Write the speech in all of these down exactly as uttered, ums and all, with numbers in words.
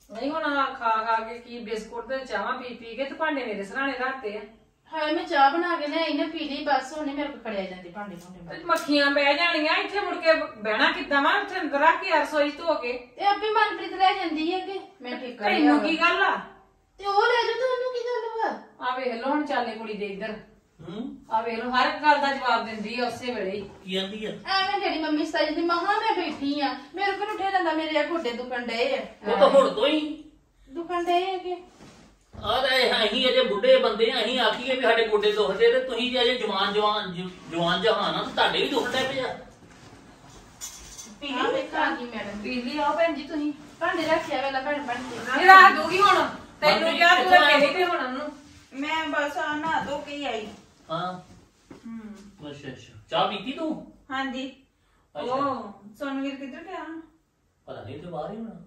नहीं हुण खा खा के की बिस्कुट ते चाह पी पी के ते भांडे मेरे सराणे रखते हैं। हाय मैं चाह बना के लियाई ने पी ली बस हुणे मेरे को खड़िया जांदी भांडे भांडे मक्खियां बह जानियां इत्थे मुड़ के बहना किदां वा इत्थे अंदर रख के रसोई धो के ते आपे मनप्रीत ले जांदी है कि मैं ठीक कर तैनूं की गल आ ते ओ ले जा तन्नू की गल वा आ वेख लो हुण चाले कुड़ी दे इधर हूं आ वेख लो हर गल दा जवाब दिंदी है उसे वेले ही की आंदी है ਐਵੇਂ ਜਿਹੜੀ ਮੰਮੀ ਸਤਾਈ ਦੀ ਮਹਾ ਮੈਂ ਬੈਠੀ ਆ ਮੇਰੇ ਕੋਲ ਉੱਠਿਆ ਜਾਂਦਾ ਮੇਰੇ ਆ ਗੋਡੇ ਦੁਖਣ ਡਏ ਆ ਉਹ ਤਾਂ ਹੁਣ ਤੋਂ ਹੀ ਦੁਖਣ ਡਏ ਆ ਕਿ ਆ ਰਹੇ ਅਸੀਂ ਅਜੇ ਬੁੱਢੇ ਬੰਦੇ ਆ ਅਸੀਂ ਆਖੀਏ ਵੀ ਸਾਡੇ ਗੋਡੇ ਦੁਖਦੇ ਤੇ ਤੁਸੀਂ ਜੇ ਅਜੇ ਜਵਾਨ ਜਵਾਨ ਜਵਾਨ ਜਹਾਨ ਆ ਤੁਹਾਡੇ ਵੀ ਦੁਖਣ ਡੈ ਪਿਆ ਪੀਲੀ ਵੇਖਾਂ ਕੀ ਮੈਡਮ ਪੀਲੀ ਆਓ ਭੈਣ ਜੀ ਤੁਸੀਂ ਭਾਂਡੇ ਰੱਖਿਆ ਵੇਲਾ ਭੈਣ ਭੈਣ ਤੇ ਇਹ ਰੱਖ ਦੂਗੀ ਹੁਣ ਤੈਨੂੰ ਕਿਹਾ ਤੂੰ ਕਹਿੰਦੀ ਤੇ ਹੁਣ ਉਹਨੂੰ ਮੈਂ ਬਸ ਆ ਨਾ ਧੋ ਕੇ ਹੀ ਆਈ ਹਾਂ ਹੂੰ ਅੱਛਾ ਅੱਛਾ ਚਾਹ ਪੀਤੀ ਤੂੰ ਹਾਂਜੀ ਅੱਛਾ ਉਹ ਸੋਨਵੀਰ ਕਿੱਧਰ ਗਿਆ ਪਤਾ ਨਹੀਂ ਤੇ ਬਾਹਰ ਹੀ ਹੋਣਾ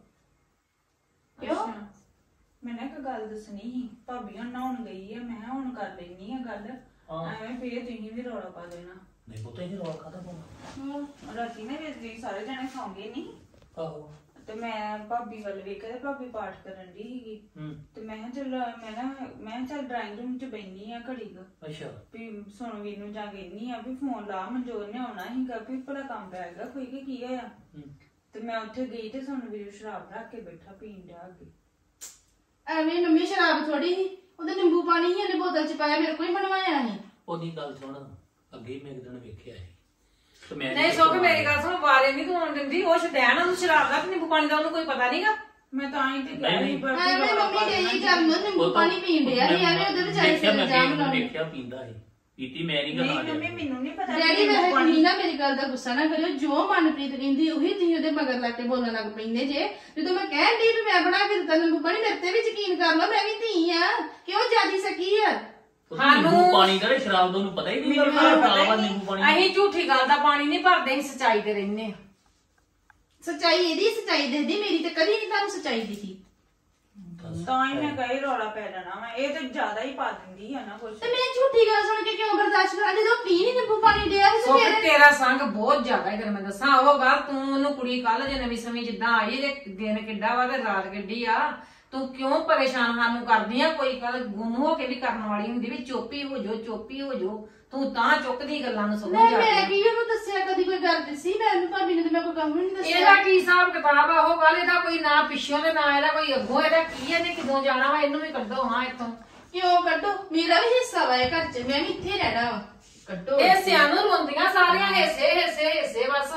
ਕਿਉਂ ਮੈਂ ਨਾ ਇੱਕ ਗੱਲ ਦੱਸਣੀ ਸੀ ਭਾਬੀ ਹੁਣ ਨਹਾਉਣ ਗਈ ਆ ਮੈਂ ਹੁਣ ਕਰ ਲੈਣੀ ਆ ਗੱਲ ਹਾਂ ਐਵੇਂ ਫੇਰ ਤੁਸੀਂ ਵੀ ਰੌਲਾ ਪਾ ਦੇਣਾ ਨਹੀਂ ਪੁੱਤ ਇਹ ਰੌਲਾ ਕਾਹਦਾ ਪਾਉਣਾ ਰਾਤੀ ਨਾ ਵੀ ਸਾਰੇ ਜਣੇ ਸੌਂਗੇ ਨਹੀਂ ਆਹੋ ਤੇ ਮੈਂ ਭਾਬੀ ਵੱਲ ਵੇਖਿਆ ਤੇ ਭਾਬੀ ਪਾਠ ਕਰਨ ਦੀ ਸੀਗੀ ਹੂੰ ਤੇ ਮੈਂ ਕਿਹਾ ਚੱਲ ਮੈਂ ਨਾ ਮੈਂ ਕਿਹਾ ਚੱਲ ਡਰਾਇੰਗ ਰੂਮ ਚ ਬੈਣੀ ਆ ਘੜੀ ਕੁ ਅੱਛਾ ਵੀ ਸੋਨਵੀਰ ਨੂੰ ਜਾ ਕਹਿੰਦੀ ਆ ਵੀ ਫੋਨ ਲਾ ਮਨਜੋਰ ਨੇ ਆਉਣਾ ਸੀਗਾ ਵੀ ਭਲਾ ਕੰਮ ਪੈ ਗਿਆ ਕੋਈ ਕਿ ਕੀ ਹੋਇਆ ਹੂੰ ਤੇ ਮੈਂ ਉੱਥੇ ਗਈ ਤੇ ਸੋਨਵੀਰ ਸ਼ਰਾਬ ਰੱਖ ਕੇ ਬੈਠਾ ਪੀਣ ਡਿਆ ਅੱਗੇ ਐਵੇਂ ਮੰਮੀ ਸ਼ਰਾਬ ਥੋੜੀ ਸੀ ਉਹਦੇ ਨਿੰਬੂ ਪਾਣੀ ਹੀ ਇਹਨੇ ਬੋਤਲ ਚ ਪਾਇਆ ਮੇਰੇ ਕੋਲ ਹੀ ਬਣਵਾਇਆ ਸੀ ਉਹਦੀ ਗੱਲ ਸੁਣ ਅੱਗੇ ਹੀ ਮੈਂ ਇੱਕ ਦਿਨ ਵੇਖਿਆ ਸੀ ਤੇ ਮੈਂ ਨਹੀਂ ਸੁੱਖ ਮੇਰੀ ਗੱਲ ਸੁਣ ਵਾਰੇ ਨਹੀਂ ਤੂੰ ਆਉਣ ਦਿੰਦੀ ਉਹ ਛਡੈਣ ਉਹਨੂੰ ਸ਼ਰਾਬ ਦਾ ਨਿੰਬੂ ਪਾਣੀ ਦਾ ਉਹਨੂੰ ਕੋਈ ਪਤਾ ਨਹੀਂਗਾ ਮੈਂ ਤਾਂ ਹੀ ਤੇ ਕਹਿ ਰਹੀ ਪਰ ਐਵੇਂ ਮੰਮੀ ਗਈ ਕਰਨ ਨਿੰਬੂ ਪਾਣੀ ਪੀਣ ਡਿਆ ਸੀ ਐਵੇਂ ਉਹਦੇ ਵਿਚਾਰੇ ਦੇਖਿਆ ਸਿਰ ਮੈਂ ਜਾਮ ਵੇਖ- ਲਾਉਣੀ ਵੇਖਿਆ ਪੀਂਦਾ ਸੀ ਪੀਤੀ ਮੈਂ ਨਹੀਂ ਨਹੀਂ ਕਰਨਾ ਮੰਮੀ ਮੈਨੂੰ ਨਹੀਂ ਪਤਾ ਡੈਡੀ ਕਿ ਵੈਸੇ ਪਾਣੀ- ਤੁਸੀਂ ਨਾ ਮੇਰੀ ਗੱਲ ਦਾ ਗੁੱਸਾ ਨਾ ਕਰਿਓ ਜੋ ਮਨਪ੍ਰੀਤ ਕਹਿੰਦੀ ਉਹੀ ਤੁਸੀਂ ਉਹਦੇ ਮਗਰ ਲੱਗ ਕੇ ਬੋਲਣ ਲੱਗ ਪੈਂਦੇ ਜੇ ਜਦੋਂ ਮੈਂ ਕਹਿਣ ਦੀ ਵੀ ਮੈਂ ਬਣਾ ਕੇ ਦਿੱਤਾ ਨਿੰਬੂ ਪਾਣੀ ਮੇਰੇ ਤੇ ਵੀ ਯਕੀਨ ਕਰ ਲਓ ਮੈਂ ਵੀ ਧੀ ਆ ਕਿਉਂ ਜਾਦੀ ਸਕੀ ਆ ਸਾਨੂੰ ਨਿੰਬੂ ਪਾਣੀ ਦਾ ਸ਼ਰਾਬ ਦਾ ਉਹਨੂੰ ਪਤਾ ਹੀ ਨਹੀਂ ਮੈਨੂੰ ਪਤਾ ਹੀ ਕਿ ਨਹੀਂ। ਨਿੰਬੂ ਪਾਣੀ ਅਸੀਂ ਝੂਠੀ ਗੱਲ ਦਾ ਪਾਣੀ ਨਹੀਂ ਭਰਦੇ ਅਸੀਂ ਸੱਚਾਈ ਤੇ ਰਹਿੰਦੇ ਆ ਸੱਚਾਈ ਇਹਦੀ ਸੱਚਾਈ ਦੇਖਦੀ ਮੇਰੀ ਤੇ ਕਦੀ ਨਹੀਂ ਤੁਹਾਨੂੰ ਸੱਚਾਈ ਦਿਖੀ ਤਾਂ ਹੀ ਮੈਂ ਕਹੀ ਰੌਲਾ ਪੈ ਜਾਣਾ ਮੈਂ ਇਹ ਤੇ ਜ਼ਿਆਦਾ ਹੀ ਪਾ ਦਿੰਦੀ ਆ ਨਾ ਕੁਛ ਤੇ ਮੈਂ ਝੂਠੀ ਗੱਲ ਸੁਣ ਕੇ ਕਿਉਂ ਬਰਦਾਸ਼ਤ ਕਰਾਂ ਜਦੋਂ ਪੀ ਨਹੀਂ ਨਿੰਬੂ ਪਾਣੀ ਡਿਆ ਸੀ ਸੁੱਖ ਫਿਰ ਤੇਰਾ ਸੰਗ ਬਹੁਤ ਜ਼ਿਆਦਾ ਹੈ ਤੈਨੂੰ ਮੈਂ ਦੱਸਾਂ ਉਹ ਗੱਲ ਤੂੰ ਉਹਨੂੰ ਕੁੜੀ ਕੱਲ ਜੇ ਨਵੀਂ ਸਮੇਂ ਜਿੱਦਾਂ ਆਈ ਜੇ ਦਿਨ ਕਿੱਡਾ ਵਾ ਤੇ ਰਾਤ ਕਿੱਡੀ ਆ ਤੂੰ ਕਿਉਂ ਪਰੇਸ਼ਾਨ ਸਾਨੂੰ ਕਰਦੀ ਆ ਕੋਈ ਗੱਲ ਗੁੰਮ ਹੋ ਕੇ ਵੀ ਕਰਨ ਵਾਲੀ ਹੁੰਦੀ ਵੀ ਚੋਪੀ ਹੋ ਜੋ ਚੋਪੀ ਹੋ ਜੋ ਤੂੰ ਤਾਂ ਚੁੱਕਦੀ ਗੱਲਾਂ ਨੂੰ ਸਮਝ ਮੈਂ ਜਾ ਮੈਂ ਕੀ ਉਹਨੂੰ ਦੱਸਿਆ ਕਦੀ ਕੋਈ ਗੱਲ ਦੱਸੀ ਮੈਂ ਭਾਬੀ ਨੇ ਤੇ ਮੈਂ ਕੋਈ ਕੰਮ ਨਹੀਂ ਦੱਸਿਆ ਇਹਦਾ ਕੀ ਹਿਸਾਬ ਕਿਤਾਬ ਆ ਉਹ ਗੱਲ ਇਹਦਾ ਕੋਈ ਨਾ ਪਿੱਛੋਂ ਤੇ ਨਾ ਇਹਦਾ ਕੋਈ ਅੱਗੋਂ ਇਹਦਾ ਕੀ ਇਹਨੇ ਕਿਦੋਂ ਜਾਣਾ ਵਾ ਇਹਨੂੰ ਵੀ ਕੱਢੋ ਹਾਂ ਇੱਥੋਂ ਕਿਉਂ ਕੱਢੋ ਮੇਰਾ ਵੀ ਹਿੱਸਾ ਵਾ ਇਹ ਘਰ ਚ ਮੈਂ ਵੀ ਇੱਥੇ ਰਹਿਣਾ ਵਾ ਕੱਢੋ ਇਹ ਸਿਆਣੂ ਰੋਂਦੀਆਂ ਸਾਰੀਆਂ ਹਿੱਸੇ ਹਿੱਸੇ ਹਿੱਸੇ ਬਸ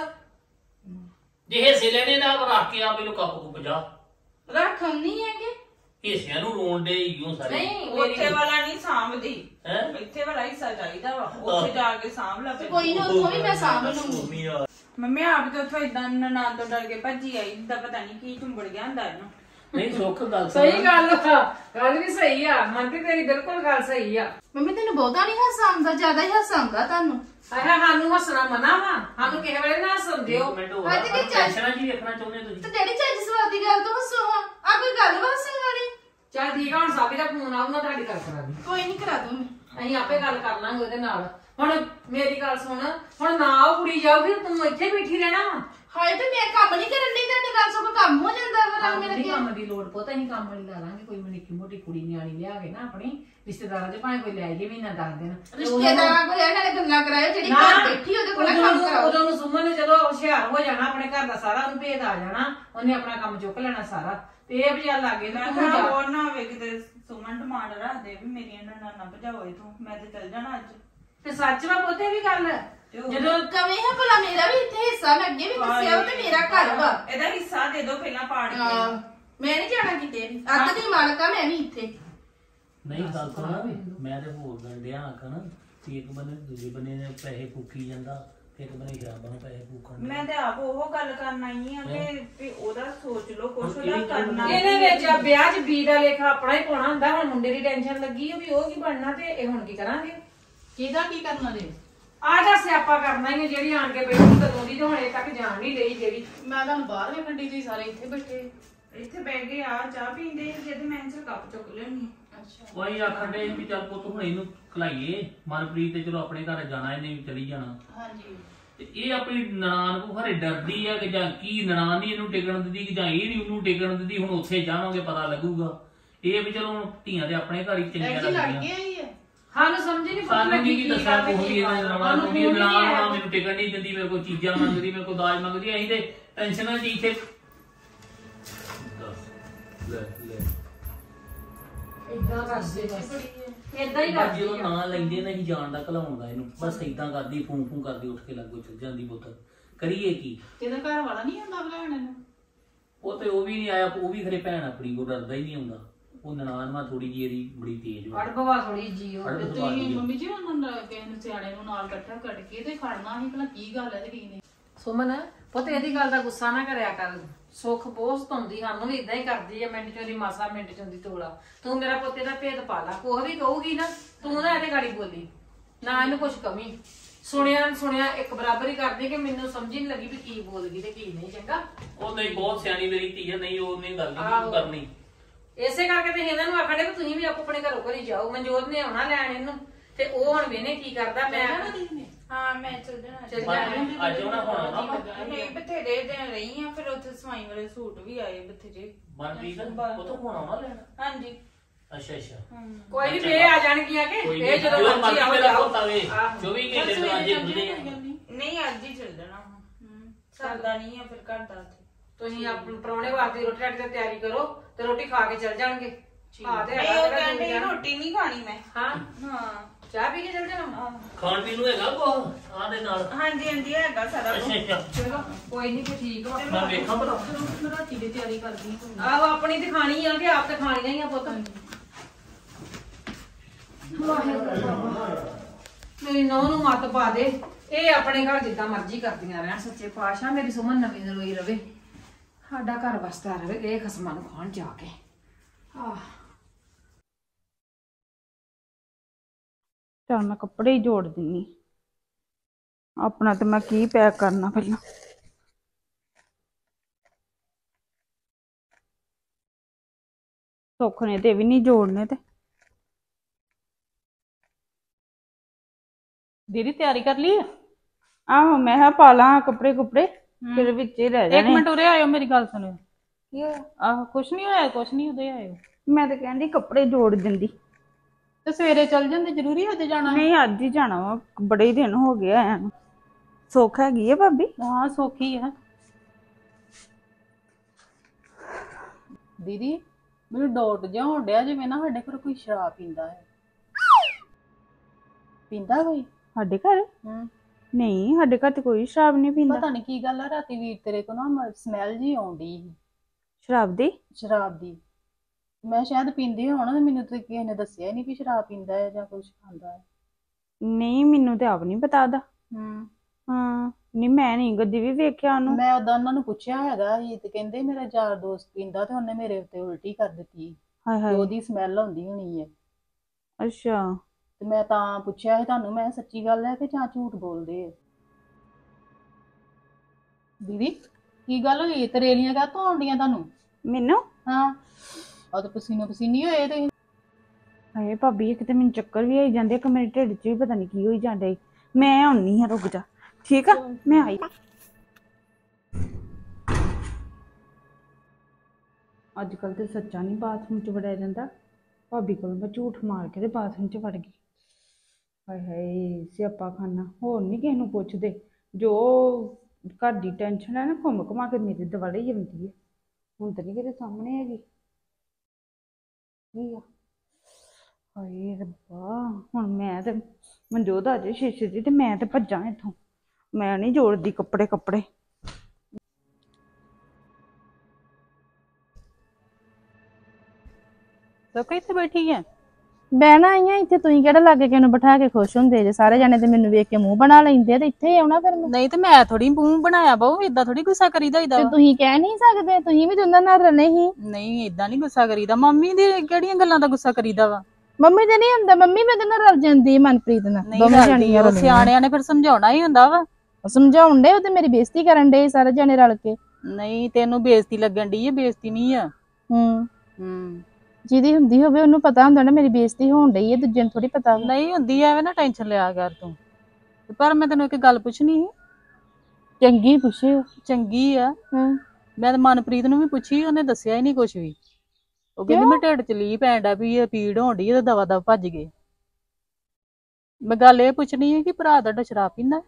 ਜੇ ਹਿੱਸੇ ਲੈਣੇ ਨਾ ਰੱਖ ਕੇ ਆ ਮੈਨੂੰ ਕੱਪ ਕੁ ਪਜਾ ਰੱਖਮ ਨਹੀਂ ਹੈਗੇ ਹਿੱਸਿਆਂ ਨੂੰ ਰੋਣ ਦੇ ਈਓ ਸਾਰੇ ਨਹੀਂ ਉੱਥੇ ਵਾਲਾ ਨਹੀਂ ਸਾਂਭਦੀ ਹੈ ਇੱਥੇ ਵਾਲਾ ਹਿੱਸਾ ਚਾਹੀਦਾ ਵਾ ਉੱਥੇ ਜਾ ਕੇ ਸਾਂਭ ਲਾ ਤੇ ਕੋਈ ਨਾ ਉੱਥੋਂ ਵੀ ਮੈਂ ਸਾਂਭ ਲੂੰਗੀ ਮੰਮੀ ਯਾਰ ਮੰਮੀ ਆਪ ਤੇ ਉੱਥੋਂ ਇਦਾਂ ਨਨਾਣ ਤੋਂ ਡਰ ਕੇ ਭੱਜੀ ਆਈ ਦਾ ਪਤਾ ਨਹੀਂ ਕੀ ਝੁੰਬੜ ਗਿਆ ਹੁੰਦਾ ਇਹਨੂੰ ਨਹੀਂ ਸੁੱਖ ਗੱਲ ਸਹੀ ਗੱਲ ਆ ਗੱਲ ਵੀ ਸਹੀ ਆ ਮਨਪ੍ਰੀਤ ਤੇਰੀ ਬਿਲਕੁਲ ਗੱਲ ਸਹੀ ਆ ਮੰਮੀ ਤੈਨੂੰ ਬਹੁਤਾ ਨਹੀਂ ਹਾਸਾ ਆਉਂਦਾ ਜ਼ਿਆਦਾ ਹੀ ਹਾਸਾ ਆਉਂਦਾ ਤੁਹਾਨੂੰ ਆਹ ਸਾਨੂੰ ਹੱਸਣਾ ਮਨਾ ਵਾ ਸਾਨੂੰ ਕਿਸੇ ਵੇਲੇ ਨਾ ਹੱਸਣ ਦਿਓ ਅੱਜ ਦੀ ਚੱਲ- ਟੈਨਸ਼ਨਾਂ ਜੀ ਵੇਖਣਾ ਚਾਹੁੰਦੇ ਤੁਸੀਂ ਤੇ ਡੈਡੀ ਚੱਜ ਸਵਾਦ ਦੀ ਗੱਲ ਤੋਂ ਹੱਸੋ ਹਾਂ ਆ ਕੋਈ ਗੱਲ ਵਾ ਹੱਸਣ ਵਾਲੀ ਚੱਲ ਠੀਕ ਆ ਹੁਣ ਸਾਬੀ ਦਾ ਫੋਨ ਆਊਗਾ ਤੁਹਾਡੀ ਗੱਲ ਕਰਾ ਦੀ ਕੋਈ ਨਹੀਂ ਕਰਾ ਦੂੰ ਅਸੀਂ ਆਪੇ ਗੱਲ ਕਰ ਲਾਂਗੇ ਉਹਦੇ ਨਾਲ ਹੁਣ ਮੇਰੀ ਗੱਲ ਸੁਣ ਹੁਣ ਨਾ ਉਹ ਕੁੜੀ ਜਾਊਗੀ ਤੂੰ ਇੱਥੇ ਬੈਠੀ ਰਹਿਣਾ ਵਾ ਹਾਏ ਤੇ ਮੈਂ ਕੰਮ ਨਹੀਂ ਕਰਨ ਦੀ ਤੁਹਾਡੇ ਨਾਲ ਸਭ ਕੰਮ ਹੋ ਜਾਂਦਾ ਵਾ ਰਲ ਮਿਲ ਨਹੀਂ ਕੇ ਕੰਮ ਦੀ ਲੋੜ ਪਤਾ ਅਸੀਂ ਕੰਮ ਵਾਲੀ ਲਾ ਲਾਂਗੇ ਕੋਈ ਨਿੱਕੀ ਮੋਟੀ ਕੁੜੀ ਨਿਆਣੀ ਲਿਆ ਕੇ ਨਾ ਆਪਣੀ ਰਿਸ਼ਤੇਦਾਰਾਂ ਦੇ ਭਾਵੇਂ ਕੋਈ ਲੈ ਜੇ ਮਹੀਨਾ ਦੱਸ ਦੇਣ ਰਿਸ਼ਤੇਦਾਰਾਂ ਕੋਲ ਇਹ ਨਾਲੇ ਗੱਲਾਂ ਕਰਾਇਓ ਜਿਹੜੀ ਨਾ, ਘਰ ਬੈਠੀ ਉਹਦੇ ਕੋਲ ਕੰਮ ਕਰਾਓ ਉਦੋਂ ਨੂੰ ਸੁਮਨ ਨੇ ਜਦੋਂ ਹੁਸ਼ਿਆਰ ਹੋ ਜਾਣਾ ਆਪਣੇ ਘਰ ਦਾ ਸਾਰਾ ਉਹਨੂੰ ਭੇਦ ਆ ਜਾਣਾ ਉਹਨੇ ਆਪਣਾ ਕੰਮ ਚੁੱਕ ਲੈਣਾ ਸਾਰਾ ਤੇ ਇਹ ਬਜਾ ਲੱਗੇ ਮੈਂ ਨਾ ਕਿਹਾ ਹੋਰ ਨਾ ਹੋਵੇ ਕਿਤੇ ਸੁਮਨ ਟਮਾਟਰ ਰੱਖ ਦੇ ਵੀ ਮੇਰੀਆਂ ਨਨਾਣਾ ਭਜਾਓ ਇਥੋਂ ਮੈਂ ਤੇ ਚੱਲ ਜਾਣਾ ਅੱਜ ਤੇ ਸੱਚ ਵਾ ਪੁੱਤੇ ਵੀ ਗੱਲ ਜਦੋਂ ਕਵੇਂ ਹੈ ਭਲਾ ਮੇਰਾ ਵੀ ਇੱਥੇ ਹਿੱਸਾ ਮੈਂ ਅੱਗੇ ਵੀ ਦੱਸਿਆ ਉਹ ਤੇ ਮੇਰਾ ਘਰ ਵਾ ਇਹਦਾ ਹਿੱਸਾ ਦੇ ਦਿਓ ਪਹਿਲਾਂ ਪਾੜ ਕੇ ਹਾਂ, ਮੈਂ ਨਹੀਂ ਜਾਣਾ ਕਿਤੇ ਅੱਧ ਦੀ ਮਾਲਕ ਆ ਮੈਂ ਵੀ ਇੱਥੇ ਨਹੀਂ ਗੱਲ ਸੁਣਾ ਮੈਂ ਤੇ ਹੋਰ ਗੰਡਿਆ ਆਖਣ ਕਿ ਇੱਕ ਬੰਨੇ ਦੂਜੇ ਬੰਨੇ ਨੇ ਪੈਸੇ ਫੂਕੀ ਜਾਂਦਾ ਤੇ ਇੱਕ ਬੰਨੇ ਸ਼ਰਾਬਾਂ ਨੂੰ ਪੈਸੇ ਫੂਕਣ ਮੈਂ ਤੇ ਆਪ ਉਹ ਗੱਲ ਕਰਨ ਆਈ ਆ ਕਿ ਵੀ ਉਹਦਾ ਸੋਚ ਲਓ ਕੁਛ ਉਹਦਾ ਕਰਨਾ ਇਹਨੇ ਵਿੱਚ ਵਿਆਹ 'ਚ ਬੀ ਦਾ ਲੇਖਾ ਆਪਣਾ ਹੀ ਪਾਉਣਾ ਹੁੰਦਾ ਹੁਣ ਮੁੰਡੇ ਦੀ ਟੈਨਸ਼ਨ ਲੱਗੀ ਵੀ ਉਹ ਕੀ ਬਣਨਾ ਤੇ ਇਹ ਹੁਣ ਕੀ ਕਰਾਂਗੇ ਕਿਹਦਾ ਕੀ ਕਰਨਾ ਦੇ ਆਹ ਦਾ ਸਿਆਪਾ ਕਰਨਾ ਹੀ ਜਿਹੜੀ ਆਣ ਕੇ ਬੈਠੀ ਕਦੋਂ ਦੀ ਤੇ ਹੁਣ ਇਹ ਤੱਕ ਜਾਣ ਨਹੀਂ ਰਹੀ ਜਿਹੜੀ ਮੈਂ ਤਾਂ ਬਾਹਰ ਵੇਖਣ ਦੀ ਤੁਸੀਂ ਸਾਰੇ ਇੱਥੇ ਬੈਠੇ ਇੱਥੇ ਬੈਠ ਕੇ ਆ ਚਾਹ ਪੀਂਦੇ ਜਦ ਮੈਂ ਚ ਕੱਪ ਚੁੱਕ ਲੈਣੀ ਅੱਛਾ ਕੋਈ ਆਖਣ ਦੇ ਵੀ ਚੱਲ ਪੁੱਤ ਹੁਣ ਇਹਨੂੰ ਖਲਾਈਏ ਮਨਪ੍ਰੀਤ ਤੇ ਚਲੋ ਆਪਣੇ ਘਰ ਜਾਣਾ ਇਹਨੇ ਵੀ ਚਲੀ ਜਾਣਾ ਹਾਂਜੀ ਤੇ ਇਹ ਆਪਣੀ ਨਨਾਣ ਕੋ ਖਰੇ ਡਰਦੀ ਆ ਕਿ ਜਾਂ ਕੀ ਨਨਾਣ ਨਹੀਂ ਇਹਨੂੰ ਟਿਕਣ ਦਿੰਦੀ ਕਿ ਜਾਂ ਇਹ ਨਹੀਂ ਉਹਨੂੰ ਟਿਕਣ ਦਿੰਦੀ। ਹੁਣ ਉੱਥੇ ਜਾਵਾਂਗੇ ਪਤਾ ਲੱਗੂਗਾ। ਇਹ ਵੀ ਚਲੋ ਹੁਣ ਧੀਆਂ ਦੇ ਆਪਣੇ ਘਰ ਹੀ ਚੰਗੀਆਂ ਲੱਗਦੀਆਂ। ਸਾਨੂੰ ਸਮਝ ਨਹੀਂ ਪਤਾ ਸਾਨੂੰ ਲੱਗੀ ਕੀ ਦੱਸਿਆ ਕੋਈ ਵੀ ਇਹਨਾਂ ਨਨਾਣ ਨੂੰ ਵੀ ਨਨਾਣ ਮੈਨੂੰ ਟਿਕਣ ਨਹੀਂ ਦਿੰਦੀ, ਮੇਰੇ ਕੋਲ ਚੀਜ਼ਾਂ ਮੰਗਦੀ, ਮੇਰੇ ਕੋਲ ਦਾਜ ਮੰਗਦੀ। ਅਸੀਂ ਤੇ ਟੈਨਸ਼ਨਾਂ ਚ ਇੱਥੇ ਲੈ ਲੈ ਇਦਾਂ ਕਰਦੇ ਬਸ ਇਦਾਂ ਹੀ ਕਰਦੀ ਜਦੋਂ ਨਾਂ ਲੈਂਦੇ ਨਹੀਂ ਜਾਣ ਦਾ ਘਲਾਉਣ ਦਾ ਇਹਨੂੰ ਬਸ ਇਦਾਂ ਕਰਦੀ ਫੂੰ ਫੂੰ ਕਰਦੀ ਉੱਠ ਕੇ ਲੱਗੋ ਚੱਲ ਜਾਂਦੀ ਪੁੱਤ। ਕਰੀਏ ਕੀ? ਤੇਰਾ ਘਰ ਵਾਲਾ ਨਹੀਂ ਆਉਂਦਾ ਬੁਲਾਉਣ ਨੂੰ? ਉਹ ਤੇ ਉਹ ਵੀ ਨਹੀਂ ਆਇਆ। ਉਹ ਵੀ ਖਰੇ ਭੈਣ ਆਪਣੀ ਕੋ ਡਰਦਾ ਹੀ ਨਹੀਂ ਆਉਂਦਾ। ਉਹ ਨਨਾਣ ਮਾ ਥੋੜੀ ਜਿਹੀ ਇਹਦੀ ਬੜੀ ਤੇਜ਼ ਵਾ। ਅੜਬਵਾ ਥੋੜੀ ਜੀ ਉਹ ਅੜਬ ਤੁਸੀਂ ਸਵਾਦੀ ਆ। ਮੰਮੀ ਜੀ ਉਹਨਾਂ ਨੂੰ ਕਿਸੇ ਨੂੰ ਸਿਆਣੇ ਨੂੰ ਨਾਲ ਇਕੱਠਾ ਕੱਢ ਕੇ ਤੇ ਖੜਨਾ ਸੀ ਭਲਾ ਕੀ ਗੱਲ ਹੈ ਤੇ ਕੀ ਨਹੀਂ। ਸੁਮਨ ਪੁੱਤ ਇਹਦੀ ਗੱਲ ਦਾ ਗੁੱਸਾ ਨਾ ਕਰਿਆ ਕਰ। ਸੁੱਖ ਬਹੁਤ ਸਤਾਉਂਦੀ ਸਾਨੂੰ ਵੀ ਇਦਾਂ ਹੀ ਕਰਦੀ ਆ। ਮਿੰਟ ਚੋਂ ਦੀ ਮਾਸਾ ਮਿੰਟ ਚੋਂ ਦੀ ਤੋੜਾ। ਤੂੰ ਮੇਰਾ ਪੁੱਤੇ ਦਾ ਭੇਦ ਪਾ ਲਾ। ਕੋਹ ਵੀ ਕਹੂਗੀ ਨਾ ਤੂੰ ਨਾ ਇਹਦੇ ਗਾੜੀ ਬੋਲੀ ਨਾ, ਇਹਨੂੰ ਕੁਛ ਕਮੀ। ਸੁਣਿਆ ਸੁਣਿਆ ਇੱਕ ਬਰਾਬਰ ਹੀ ਕਰਦੀ ਕਿ ਮੈਨੂੰ ਸਮਝ ਨਹੀਂ ਲੱਗੀ ਵੀ ਕੀ ਬੋਲ ਗਈ ਤੇ ਕੀ ਨਹੀਂ। ਚੰਗਾ ਉਹ ਨਹੀਂ ਬਹੁਤ ਸਿਆਣੀ ਮੇਰੀ ਧੀ ਹੈ। ਨਹੀਂ ਉਹ ਨਹੀਂ ਗੱਲ ਨਹੀਂ ਕਰਨੀ। ਇਸੇ ਕਰਕੇ ਤੇ ਇਹਨਾਂ ਨੂੰ ਆਖੜੇ ਕਿ ਤੁਸੀਂ ਵੀ ਆਪੋ ਆਪਣੇ ਘਰੋਂ ਘਰੀ ਜਾਓ। ਮਨਜੋਤ ਨੇ ਆਉਣਾ ਲੈਣ ਇਹਨੂੰ ਤੇ ਉਹ ਹੁਣ ਵੇਨੇ ਕੀ ਕਰਦਾ। ਮੈਂ ਹਾਂ ਮੈਂ ਚੱਲ ਜਾਣਾ ਚੱਲ ਜਾਣਾ। ਅੱਜ ਉਹਨਾਂ ਹੋਣਾ ਨਾ ਨਹੀਂ ਬਥੇਰੇ ਦਿਨ ਰਹੀ ਆ। ਫਿਰ ਉੱਥੇ ਸਵਾਈ ਵਾਲੇ ਸੂਟ ਵੀ ਆਏ ਬਥੇਰੇ। ਮਨਪ੍ਰੀਤ ਉਹ ਤੋਂ ਹੋਣਾ ਨਾ ਲੈਣਾ। ਹਾਂਜੀ ਅੱਛਾ ਅੱਛਾ ਕੋਈ ਨਹੀਂ ਫੇਰ ਆ ਜਾਣਗੀਆਂ ਕਿ ਇਹ ਜਦੋਂ ਮਰਜ਼ੀ ਆਓ ਜਾਓ। ਚੌਵੀ ਘੰਟੇ ਦਰਵਾਜ਼ੇ ਖੁੱਲੇ ਆ। ਨਹੀਂ ਅੱਜ ਹੀ ਚੱਲ ਜਾਣਾ। ਸਰਦਾ ਨਹੀਂ ਆ ਫਿਰ ਘਰ ਦਾ ਉੱਥੇ। ਤੁਸੀਂ ਆਪਣੇ ਪ੍ਰਾਹੁਣੇ ਵਾਸਤੇ ਰੋਟੀ ਰਾਟੀ ਦੀ ਤਿਆਰੀ ਕਰੋ ਤੇ ਰੋਟੀ ਖਾ ਕੇ ਚੱਲ ਜਾਣਗੇ। ਹਾਂ ਤੇ ਨਹੀਂ ਉਹ ਕਹਿੰਦੇ ਰੋਟੀ ਨਹੀਂ ਖਾਣੀ ਮੈਂ। ਹਾਂ ਹਾਂ ਚਾਹ ਪੀ ਕੇ ਚੱਲ ਜਾਣਾ। ਖਾਣ ਪੀਣ ਨੂੰ ਹੈਗਾ ਕੋ ਆ ਦੇ ਨਾਲ? ਹਾਂਜੀ ਹਾਂਜੀ ਹੈਗਾ ਸਾਰਾ ਕੁਝ। ਅੱਛਾ ਅੱਛਾ ਚਲੋ ਕੋਈ ਨਹੀਂ ਤੇ ਠੀਕ ਵਾ। ਮੈਂ ਵੇਖਾਂ ਭਲਾ। ਮੈਂ ਰੋਟੀ ਦੀ ਤਿਆਰੀ ਕਰਦੀ ਹਾਂ। ਆਹੋ ਆਪਣੀ ਤੇ ਖਾਣੀ ਆ ਕਿ ਆਪ ਤੇ ਖਾਣੀਆਂ ਹੀ ਆ ਪੁੱਤ। ਮੇਰੀ ਨੌਂ ਨੂੰ ਮੱਤ ਪਾ ਦੇ। ਇਹ ਆਪਣੇ ਘਰ ਜਿੱਦਾਂ ਮਰਜ਼ੀ ਕਰਦੀਆਂ ਰਹਿਣ। ਸੱਚੇ ਪਾਤਸ਼ਾਹ ਮੇਰੀ ਸੁਮਨ ਨਵੀਂ ਨਰੋਈ ਰਵੇ। ਸਾਡਾ ਘਰ ਵਸਦਾ ਰਵੇ। ਇਹ ਖਸਮਾਂ ਨੂੰ ਖਾਣ ਜਾ ਕੇ। ਆਹ ਚਲ ਮੈਂ ਕੱਪੜੇ ਹੀ ਜੋੜ ਦਿੰਨੀ। ਆਪਣਾ ਤੇ ਮੈਂ ਕੀ ਪੈਕ ਕਰਨਾ ਪਹਿਲਾਂ। ਸੁੱਖ ਨੇ ਤੇ ਵੀ ਨਹੀਂ ਜੋੜਨੇ ਤੇ। ਦੀਦੀ ਤਿਆਰੀ ਕਰ ਲਈ? ਆਹੋ ਮੈਂ ਕਿਹਾ ਪਾ ਲਾਂ ਕੱਪੜੇ ਕੁਪੜੇ ਫਿਰ ਵਿੱਚ ਹੀ ਰਹਿ ਇੱਕ ਜਾਣੇ। ਮਿੰਟ ਉਰੇ ਆਇਓ ਮੇਰੀ ਗੱਲ ਸੁਣਿਓ। ਕੀ ਹੋਇਆ? ਆਹੋ ਕੁਛ ਨਹੀਂ ਹੋਇਆ ਕੁਛ ਨਹੀਂ ਉਰੇ ਆਇਓ। ਮੈਂ ਤਾਂ ਕਹਿੰਦੀ ਕੱਪੜੇ ਜੋੜ ਦਿੰਦੀ। ਤੇ ਸਵੇਰੇ ਚੱਲ ਜਾਂਦੇ ਜ਼ਰੂਰੀ ਅੱਜ ਜਾਣਾ? ਨਹੀਂ ਅੱਜ ਹੀ ਜਾਣਾ ਵਾ। ਬੜੇ ਹੀ ਦਿਨ ਹੋ ਗਏ ਆਇਆ ਨੂੰ। ਸੁੱਖ ਹੈਗੀ ਹੈ ਭਾਬੀ? ਹਾਂ ਸੌਖੀ ਆ। ਦੀਦੀ ਮੈਨੂੰ ਡਾਊਟ ਜਿਹਾ ਹੋਣ ਡਿਆ ਜਿਵੇਂ ਨਾ ਸਾਡੇ ਘਰ ਕੋਈ ਸ਼ਰਾਬ ਪੀਂਦਾ ਹੈ। ਪੀਂਦਾ ਕੋਈ ਸਾਡੇ ਘਰ? ਹੂੰ ਨਹੀਂ ਸਾਡੇ ਘਰ ਤੇ ਕੋਈ ਸ਼ਰਾਬ ਨਹੀਂ ਪੀਂਦਾ। ਪਤਾ ਨਹੀਂ ਕੀ ਗੱਲ ਆ। ਰਾਤੀ ਵੀਰ ਤੇਰੇ ਕੋ ਨਾ ਸਮੈਲ ਜੀ ਆਉਂਦੀ ਸੀ ਸ਼ਰਾਬ ਦੀ? ਸ਼ਰਾਬ ਦੀ। ਮੈਂ ਸ਼ਾਇਦ ਪੀਂਦੀ ਹੋਣਾ ਤੇ ਮੈਨੂੰ ਤੇ ਕਿਸੇ ਨੇ ਦੱਸਿਆ ਹੀ ਨਹੀਂ ਵੀ ਸ਼ਰਾਬ ਪੀਂਦਾ ਹੈ ਜਾਂ ਕੁਝ ਖਾਂਦਾ ਹੈ। ਨਹੀਂ ਮੈਨੂੰ ਤੇ ਆਪ ਨਹੀਂ ਪਤਾ ਉਹਦਾ। ਹੂੰ ਹਾਂ ਨਹੀਂ ਮੈਂ ਨਹੀਂ ਕਦੀ ਵੀ ਵੇਖਿਆ ਉਹਨੂੰ। ਮੈਂ ਉਦਾਂ ਉਹਨਾਂ ਨੂੰ ਪੁੱਛਿਆ ਹੈਗਾ ਸੀ ਤੇ ਕਹਿੰਦੇ ਮੇਰਾ ਯਾਰ ਦੋਸਤ ਪੀਂਦਾ ਤੇ ਉਹਨੇ ਮੇਰੇ ਉੱਤੇ ਉਲਟੀ ਕਰ ਦਿੱਤੀ ਹਾਏ ਤੇ ਹਾਏ। ਉਹਦੀ ਸਮੈਲ ਆਉਂਦੀ ਹੋਣੀ ਹੈ। ਅੱਛਾ ਤੇ ਮੈਂ ਤਾਂ ਪੁੱਛਿਆ ਸੀ ਤੁਹਾਨੂੰ। ਮੈਂ ਸੱਚੀ ਗੱਲ ਹੈ ਕਿ ਜਾਂ ਝੂਠ ਬੋਲਦੇ ਆ? ਦੀਦੀ ਕੀ ਗੱਲ ਹੋਈ? ਤਰੇਲੀਆਂ ਕਾਹਤੋਂ ਆਉਂਦੀਆਂ ਤੁਹਾਨੂੰ? ਮੈਨੂੰ? ਹਾਂ ਉਹ ਤਾਂ ਪਸੀਨੋ ਪਸੀਨੀ ਹੋਏ ਤੇ। ਹਾਏ ਭਾਬੀ ਇੱਕ ਤੇ ਮੈਨੂੰ ਚੱਕਰ ਵੀ ਆਈ ਜਾਂਦੇ। ਇੱਕ ਮੇਰੇ ਢਿੱਡ 'ਚ ਵੀ ਪਤਾ ਨਹੀਂ ਕੀ ਹੋਈ ਜਾਂਦਾ। ਮੈਂ ਆਉਣੀ ਆ ਰੁਕ ਜਾ। ਠੀਕ ਆ ਮੈਂ ਆਈ। ਅੱਜ ਕੱਲ ਤੇ ਸੱਚਾ ਨਹੀਂ ਬਾਥਰੂਮ 'ਚ ਵੜਿਆ ਜਾਂਦਾ। ਭਾਬੀ ਕੋਲ ਮੈਂ ਝੂਠ ਮਾਰ ਕੇ ਤੇ ਬਾਥਰੂਮ 'ਚ ਵੜ ਗਈ। ਹਾਏ ਹਾਏ ਸਿਆਪਾ ਖਾਨਾ। ਹੋਰ ਨਹੀਂ ਕਿਸੇ ਨੂੰ ਪੁੱਛਦੇ। ਜੋ ਘਰ ਦੀ ਟੈਨਸ਼ਨ ਹੈ ਨਾ ਘੁੰਮ ਘੁਮਾ ਕੇ ਮੇਰੇ ਦੁਆਲੇ ਹੀ ਆਉਂਦੀ ਹੈ। ਹੁਣ ਤਾਂ ਨਹੀਂ ਕਿਤੇ ਸਾਹਮਣੇ ਹੈਗੀ। ਕੀ ਆ ਹਾਏ ਰੱਬਾ। ਹੁਣ ਮੈਂ ਤੇ ਮਨਜੋਤ ਆ ਜੇ ਸ਼ੀਸ਼ੇ ਦੀ ਤੇ ਮੈਂ ਤੇ ਭੱਜਾਂ ਇੱਥੋਂ। ਮੈਂ ਨਹੀਂ ਜੋੜਦੀ ਕੱਪੜੇ ਕੱਪੜੇ। ਸੋ ਕਿੱਥੇ ਬੈਠੀ ਹੈ? ਬਹਿਣਾ ਆਈਆਂ ਇੱਥੇ। ਤੁਸੀਂ ਕਿਹੜਾ ਲਾਗੇ ਕਿਸ ਨੂੰ ਬਿਠਾ ਕੇ ਖੁਸ਼ ਹੁੰਦੇ ਜੇ? ਸਾਰੇ ਜਾਣੇ ਤੇ ਮੈਨੂੰ ਵੇਖ ਕੇ ਮੂੰਹ ਬਣਾ ਲੈਂਦੇ ਆ ਤੇ ਇੱਥੇ ਆਉਣਾ ਫਿਰ ਮੈਂ। ਨਹੀਂ ਤੇ ਮੈਂ ਥੋੜੀ ਮੂੰਹ ਬਣਾਇਆ ਬਾਊ। ਏਦਾਂ ਥੋੜੀ ਗੁੱਸਾ ਕਰੀਦਾ ਏਦਾਂ। ਤੇ ਤੁਸੀਂ ਕਹਿ ਨਹੀਂ ਸਕਦੇ? ਤੁਸੀਂ ਵੀ ਤੇ ਉਹਨਾਂ ਨਾਲ ਰਲੇ ਸੀ। ਨਹੀਂ ਏਦਾਂ ਨਹੀਂ ਗੁੱਸਾ ਕਰੀਦਾ। ਮੰਮੀ ਦੀ ਕਿਹੜੀਆਂ ਗੱਲਾਂ ਦਾ ਗੁੱਸਾ ਕਰੀਦਾ ਵਾ? ਮੰਮੀ ਤੇ ਨਹੀਂ ਹੁੰਦਾ। ਮੰਮੀ ਮੇਰੇ ਨਾਲ ਰਲ ਜਾਂਦੀ ਮਨਪ੍ਰੀਤ ਨਾਲ। ਨਹੀਂ ਰਲਦੀ। ਉਹ ਸਿਆਣਿਆਂ ਨੇ ਫਿਰ ਸਮਝਾਉਣਾ ਹੀ ਹੁੰਦਾ ਵਾ। ਸਮਝਾਉਣ ਡੇ ਉਹ ਤੇ ਮੇਰੀ ਬੇਇੱਜ਼ਤੀ ਕਰਨ ਡੇ ਸਾਰੇ ਜਾਣੇ ਰਲ ਕੇ। ਨਹੀਂ ਤੈਨੂੰ ਬੇਇੱਜ਼ਤੀ ਲੱਗਣ ਡਈ ਹੈ। ਬੇਇੱਜ਼ਤੀ ਨਹੀਂ ਆ। ਹੂੰ ਹੂੰ ਜਿਹਦੀ ਹੁੰਦੀ ਹੋਵੇ ਉਹਨੂੰ ਪਤਾ ਹੁੰਦਾ ਨਾ ਮੇਰੀ ਬੇਇੱਜ਼ਤੀ ਹੋਣ ਡਈ ਹੈ। ਦੂਜੇ ਨੂੰ ਥੋੜੀ ਪਤਾ। ਨਹੀਂ ਹੁੰਦੀ ਐਵੇਂ ਨਾ ਟੈਨਸ਼ਨ ਲਿਆ ਕਰ ਤੂੰ। ਪਰ ਮੈਂ ਤੈਨੂੰ ਇੱਕ ਗੱਲ ਪੁੱਛਣੀ ਸੀ। ਚੰਗੀ ਪੁੱਛਿਓ। ਚੰਗੀ ਆ। ਹਾਂ ਮੈਂ ਤਾਂ ਮਨਪ੍ਰੀਤ ਨੂੰ ਵੀ ਪੁੱਛੀ, ਉਹਨੇ ਦੱਸਿਆ ਹੀ ਨਹੀਂ ਕੁਝ ਵੀ। ਉਹ ਕਹਿੰਦੀ ਮੈਂ ਢਿੱਡ ਚ ਲੀ ਪੈਣ ਡਿਆ ਵੀ ਇਹ ਪੀੜ ਹੋਣ ਡਈ ਤੇ ਦਵਾ ਦਵਾ ਭੱਜ ਗਏ। ਮੈਂ ਗੱਲ ਇਹ ਪੁੱਛਣੀ ਹੈ ਕਿ ਭਰਾ ਤੁਹਾਡਾ ਸ਼ਰਾਬ ਪੀਂਦਾ?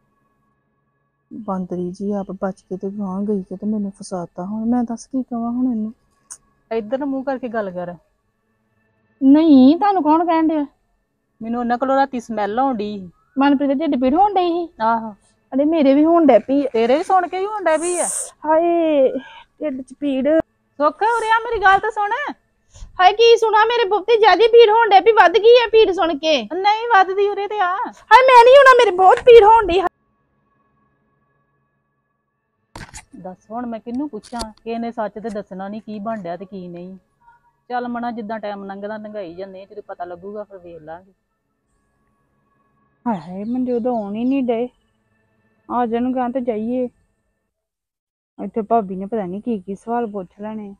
ਬਾਂਦਰੀ ਜੀ ਆਪ ਬਚ ਕੇ ਤੇ ਗਾਂ ਗਈ ਤੇ ਮੈਨੂੰ ਫਸਾਤਾ। ਹੁਣ ਮੈਂ ਦੱਸ ਕੀ ਕਵਾਂ ਹੁਣ ਇਹਨੂੰ। ਇੱਧਰ ਨੂੰ ਮੂੰਹ ਕਰਕੇ ਗੱਲ ਕਰ। ਨਹੀਂ ਤੁਹਾਨੂੰ ਕੌਣ ਕਹਿਣ ਡਿਆ? ਮੈਨੂੰ ਉਹਨਾਂ ਕੋਲੋਂ ਰਾਤੀ ਸਮੈਲ ਆਉਣ ਡਈ ਸੀ। ਮਨਪ੍ਰੀਤ ਦੇ ਢਿੱਡ ਪੀੜ ਹੋਣ ਡਈ ਸੀ? ਆਹੋ। ਅਰੇ ਮੇਰੇ ਵੀ ਹੋਣ ਡੈ ਪਈ। ਤੇਰੇ ਵੀ ਸੁਣ ਕੇ ਹੀ ਹੋਣ ਡਿਆ ਵੀ ਆ। ਹਾਏ ਢਿੱਡ ਚ ਪੀੜ। ਸੁੱਖ ਉਰਿਆ ਮੇਰੀ ਗੱਲ ਤਾਂ ਸੁਣ। ਹਾਏ ਕੀ ਸੁਣਾ, ਮੇਰੇ ਬਹੁਤੀ ਜ਼ਿਆਦਾ ਪੀੜ ਹੋਣ ਡੈ ਪਈ, ਵੱਧ ਗਈ ਹੈ ਪੀੜ ਸੁਣ ਕੇ। ਨਹੀਂ ਵੱਧਦੀ ਉਰੇ ਤੇ ਆ। ਹਾਏ ਮੈਂ ਨਹੀਂ ਹੋਣਾ, ਮੇਰੇ ਬਹੁਤ ਪੀੜ ਹੋਣ ਡਈ। ਦੱਸ ਹੁਣ ਮੈਂ ਕਿਹਨੂੰ ਪੁੱਛਾਂ ਕਿ ਇਹਨੇ ਸੱਚ ਤੇ ਦੱਸਣਾ ਨਹੀਂ ਕੀ ਬਣ ਡਿਆ ਤੇ ਕੀ ਨਹੀਂ। ਚੱਲ ਮਣਾ ਜਿੱਦਾਂ ਟਾਈਮ ਲੰਘਦਾ ਲੰਘਾਈ ਜਾਂਦੇ, ਜਦੋਂ ਪਤਾ ਲੱਗੂਗਾ ਫਿਰ ਵੇਖ ਲਾਂਗੇ। ਹਾਏ ਹਾਏ ਮਨਜੋਤ ਆਉਣ ਹੀ ਨਹੀਂ ਡੇ। ਆ ਜਾਣ ਗਾਂ ਤੇ ਜਾਈਏ। ਇੱਥੇ ਭਾਬੀ ਨੇ ਪਤਾ ਨਹੀਂ ਕੀ ਕੀ ਸਵਾਲ ਪੁੱਛ ਲੈਣੇ।